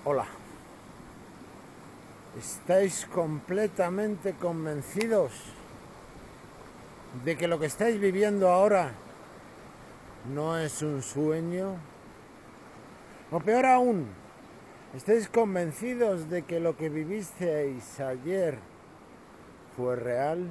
Hola. ¿Estáis completamente convencidos de que lo que estáis viviendo ahora no es un sueño? O peor aún, ¿estáis convencidos de que lo que vivisteis ayer fue real?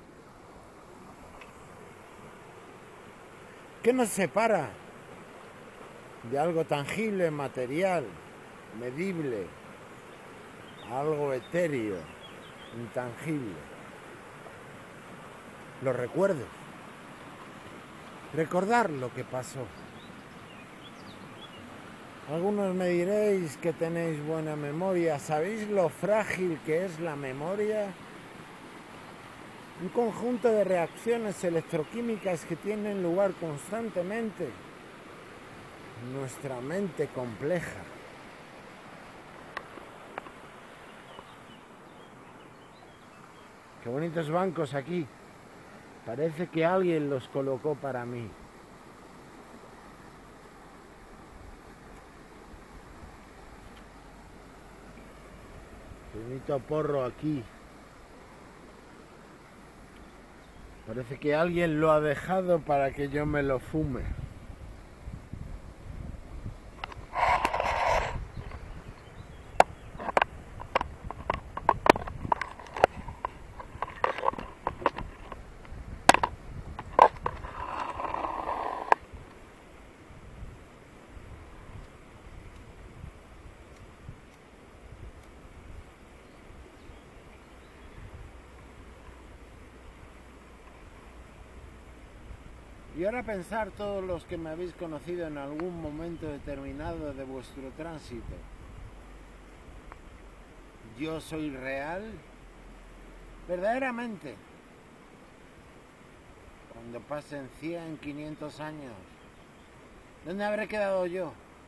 ¿Qué nos separa de algo tangible, material, medible, algo etéreo, intangible? Los recuerdos. Recordar lo que pasó. Algunos me diréis que tenéis buena memoria. ¿Sabéis lo frágil que es la memoria? Un conjunto de reacciones electroquímicas que tienen lugar constantemente en nuestra mente compleja. Qué bonitos bancos aquí. Parece que alguien los colocó para mí. Qué bonito porro aquí. Parece que alguien lo ha dejado para que yo me lo fume. Y ahora pensar todos los que me habéis conocido en algún momento determinado de vuestro tránsito. ¿Yo soy real? Verdaderamente. Cuando pasen 100, 500 años, ¿dónde habré quedado yo?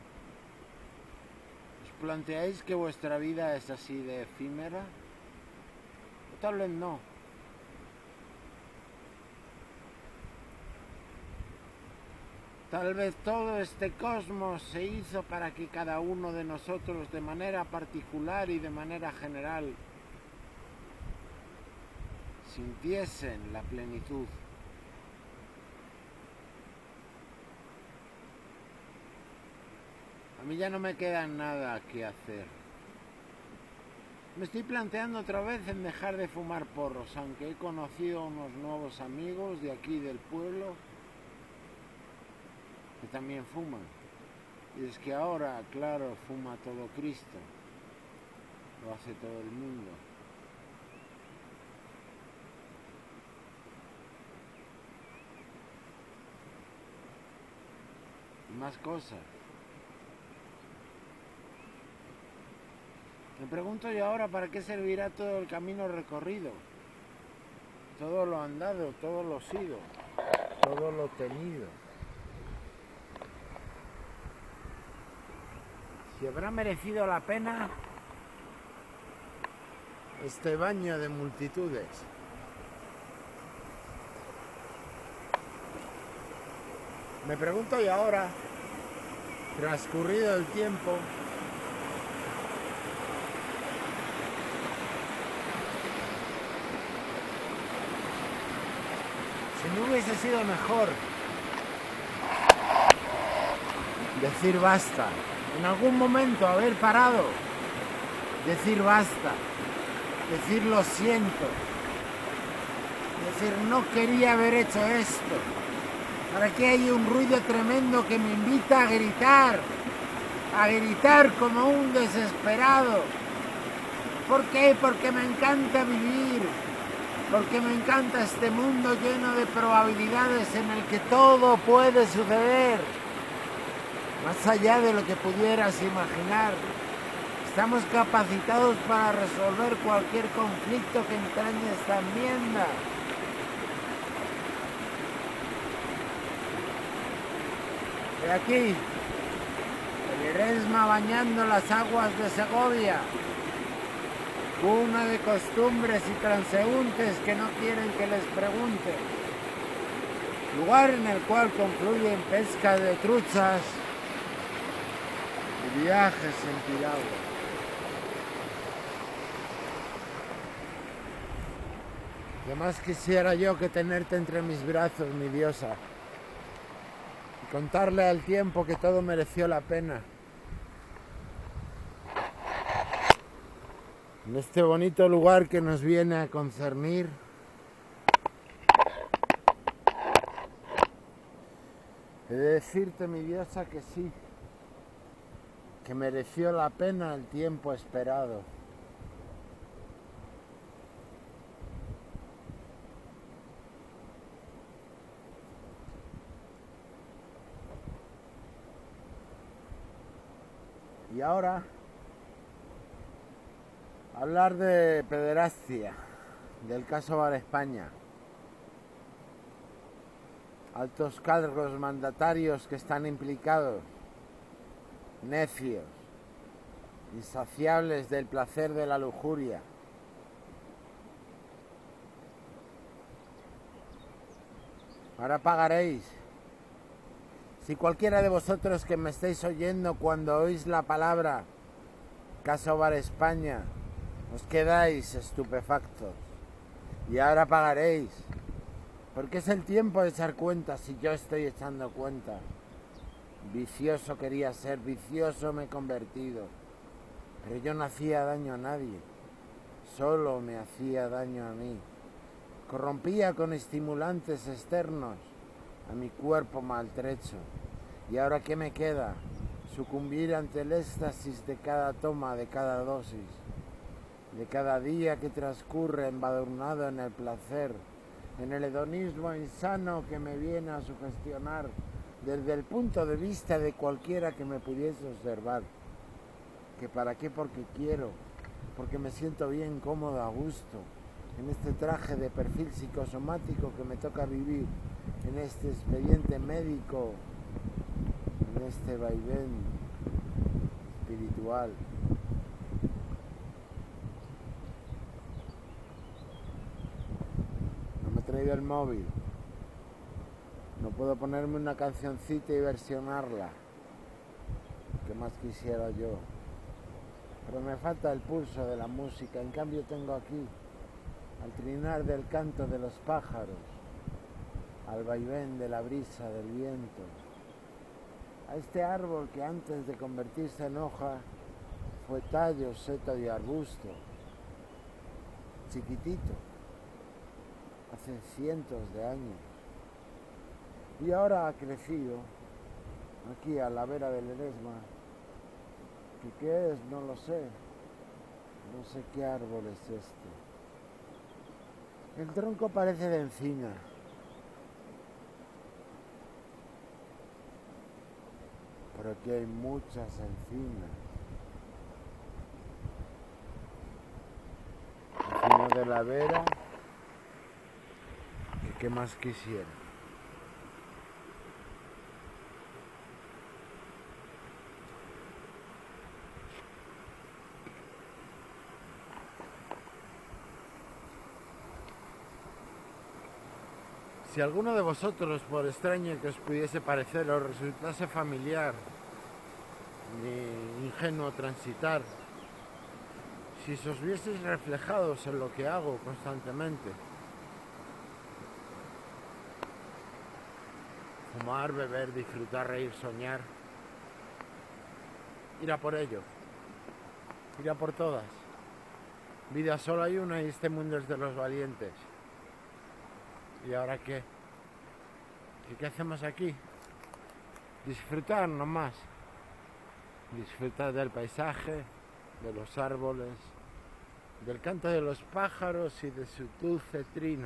¿Os planteáis que vuestra vida es así de efímera? O tal vez no. Tal vez todo este cosmos se hizo para que cada uno de nosotros, de manera particular y de manera general, sintiesen la plenitud. A mí ya no me queda nada que hacer. Me estoy planteando otra vez en dejar de fumar porros, aunque he conocido a unos nuevos amigos de aquí del pueblo que también fuman. Y es que ahora, claro, fuma todo Cristo. Lo hace todo el mundo. Y más cosas. Me pregunto yo ahora para qué servirá todo el camino recorrido. Todo lo andado, todo lo sido, todo lo tenido. Si habrá merecido la pena este baño de multitudes. Me pregunto yo ahora, transcurrido el tiempo, si no hubiese sido mejor decir basta. En algún momento haber parado, decir basta, decir lo siento, decir no quería haber hecho esto. Para que hay un ruido tremendo que me invita a gritar como un desesperado. ¿Por qué? Porque me encanta vivir, porque me encanta este mundo lleno de probabilidades en el que todo puede suceder. Más allá de lo que pudieras imaginar, estamos capacitados para resolver cualquier conflicto que entrañe esta enmienda. De aquí, el Eresma bañando las aguas de Segovia, cuna de costumbres y transeúntes que no quieren que les pregunte, lugar en el cual concluyen pesca de truchas, y viajes en piragua. ¿Qué más quisiera yo que tenerte entre mis brazos, mi diosa? Y contarle al tiempo que todo mereció la pena. En este bonito lugar que nos viene a concernir. He de decirte, mi diosa, que sí, que mereció la pena el tiempo esperado. Y ahora, hablar de pederastia, del caso Bar España. Altos cargos mandatarios que están implicados, necios, insaciables del placer de la lujuria. Ahora pagaréis. Si cualquiera de vosotros que me estáis oyendo cuando oís la palabra caso Bar España, os quedáis estupefactos. Y ahora pagaréis. Porque es el tiempo de echar cuentas si yo estoy echando cuentas. Vicioso quería ser, vicioso me he convertido. Pero yo no hacía daño a nadie. Solo me hacía daño a mí. Corrompía con estimulantes externos a mi cuerpo maltrecho. ¿Y ahora qué me queda? Sucumbir ante el éxtasis de cada toma, de cada dosis, de cada día que transcurre embadurnado en el placer, en el hedonismo insano que me viene a sugestionar desde el punto de vista de cualquiera que me pudiese observar. ¿Que para qué? Porque quiero, porque me siento bien, cómodo, a gusto, en este traje de perfil psicosomático que me toca vivir, en este expediente médico, en este vaivén espiritual. No me he traído el móvil, no puedo ponerme una cancioncita y versionarla, que más quisiera yo, pero me falta el pulso de la música. En cambio tengo aquí, al trinar del canto de los pájaros, al vaivén de la brisa del viento, a este árbol que antes de convertirse en hoja fue tallo, seto y arbusto, chiquitito, hace cientos de años, y ahora ha crecido aquí a la vera del Eresma. ¿Y qué es? No lo sé. No sé qué árbol es este. El tronco parece de encina. Pero aquí hay muchas encinas. Encima de la vera, ¿qué más quisiera? Si alguno de vosotros, por extraño que os pudiese parecer, os resultase familiar ni ingenuo transitar, si os vieseis reflejados en lo que hago constantemente, fumar, beber, disfrutar, reír, soñar, ir a por ello, ir a por todas. Vida solo hay una y este mundo es de los valientes. ¿Y ahora qué? ¿Y qué hacemos aquí? Disfrutar nomás. Disfrutar del paisaje, de los árboles, del canto de los pájaros y de su dulce trino.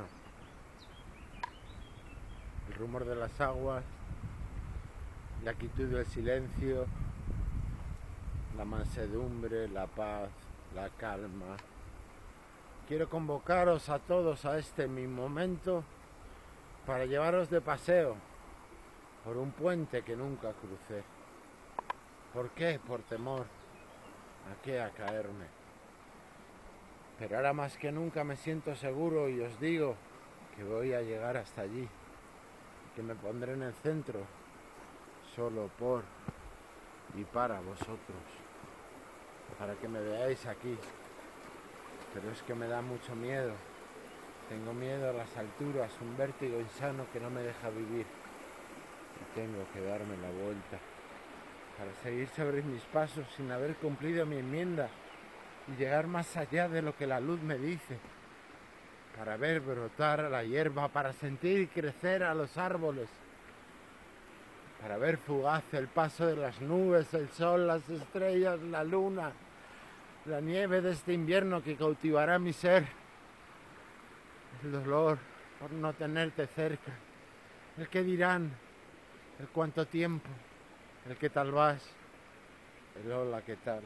El rumor de las aguas, la quietud del silencio, la mansedumbre, la paz, la calma. Quiero convocaros a todos a este mi momento para llevaros de paseo por un puente que nunca crucé. ¿Por qué? Por temor. ¿A qué? A caerme. Pero ahora más que nunca me siento seguro y os digo que voy a llegar hasta allí, que me pondré en el centro solo por y para vosotros, para que me veáis aquí. Pero es que me da mucho miedo. Tengo miedo a las alturas, un vértigo insano que no me deja vivir. Y tengo que darme la vuelta para seguir sobre mis pasos sin haber cumplido mi enmienda y llegar más allá de lo que la luz me dice, para ver brotar a la hierba, para sentir crecer a los árboles, para ver fugaz el paso de las nubes, el sol, las estrellas, la luna, la nieve de este invierno que cautivará mi ser, el dolor por no tenerte cerca, el que dirán, el cuánto tiempo, el que tal vas, el hola, ¿qué tal?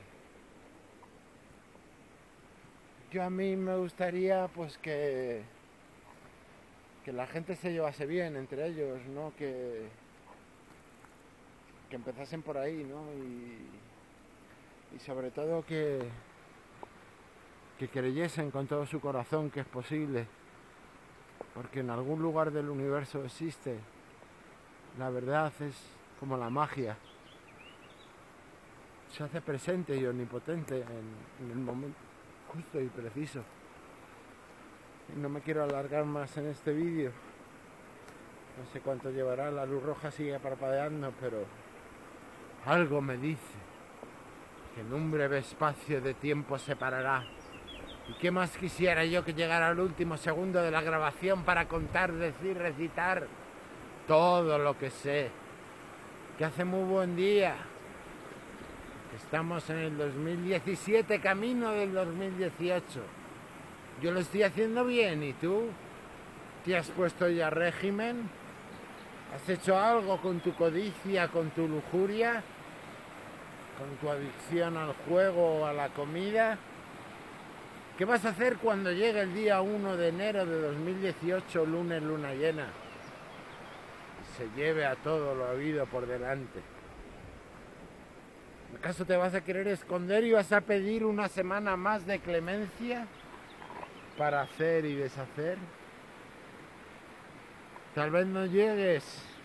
Yo a mí me gustaría pues que la gente se llevase bien entre ellos, ¿no? Que empezasen por ahí, ¿no? Y sobre todo que creyesen con todo su corazón que es posible, porque en algún lugar del universo existe. La verdad es como la magia. Se hace presente y omnipotente en el momento justo y preciso. Y no me quiero alargar más en este vídeo. No sé cuánto llevará, la luz roja sigue parpadeando, pero algo me dice que en un breve espacio de tiempo se parará. ¿Y qué más quisiera yo que llegara al último segundo de la grabación para contar, decir, recitar todo lo que sé? Que hace muy buen día. Estamos en el 2017, camino del 2018. Yo lo estoy haciendo bien, ¿y tú? ¿Te has puesto ya régimen? ¿Has hecho algo con tu codicia, con tu lujuria? ¿Con tu adicción al juego o a la comida? ¿Qué vas a hacer cuando llegue el día 1 de enero de 2018, lunes, luna llena? Y se lleve a todo lo habido por delante. ¿Acaso te vas a querer esconder y vas a pedir una semana más de clemencia para hacer y deshacer? Tal vez no llegues.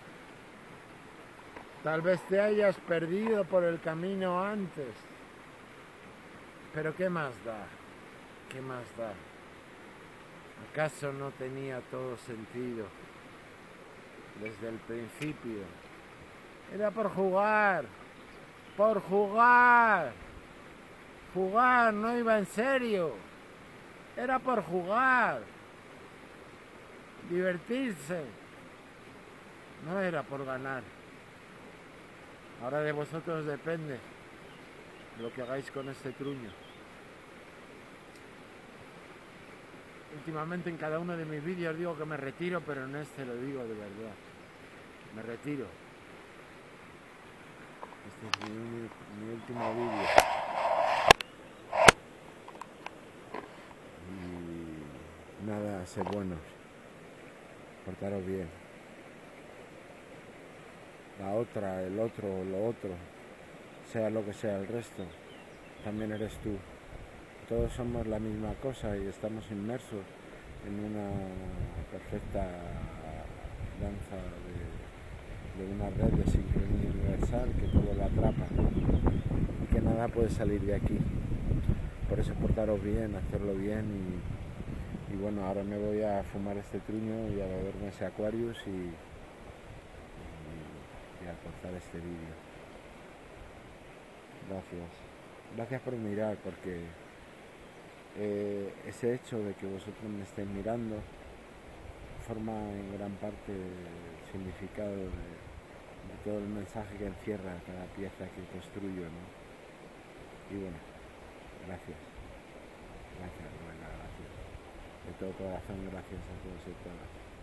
Tal vez te hayas perdido por el camino antes. Pero ¿qué más da? ¿Qué más da? ¿Acaso no tenía todo sentido desde el principio? Era por jugar. Por jugar. Jugar, no iba en serio. Era por jugar. Divertirse. No era por ganar. Ahora de vosotros depende lo que hagáis con este truño. Últimamente en cada uno de mis vídeos digo que me retiro, pero en este lo digo de verdad. Me retiro. Este es mi último vídeo. Y nada, sed buenos. Portaros bien. La otra, el otro, lo otro, sea lo que sea el resto, también eres tú. Todos somos la misma cosa y estamos inmersos en una perfecta danza de una red de sincronía universal que todo lo atrapa y que nada puede salir de aquí. Por eso portaros bien, hacerlo bien y bueno, ahora me voy a fumar este truño y a beberme ese Aquarius y a cortar este vídeo. Gracias por mirar, porque ese hecho de que vosotros me estéis mirando forma en gran parte el significado de todo el mensaje que encierra cada pieza que construyo, ¿no? Y bueno, gracias, Ruela, gracias. De todo corazón, gracias a todos y todas.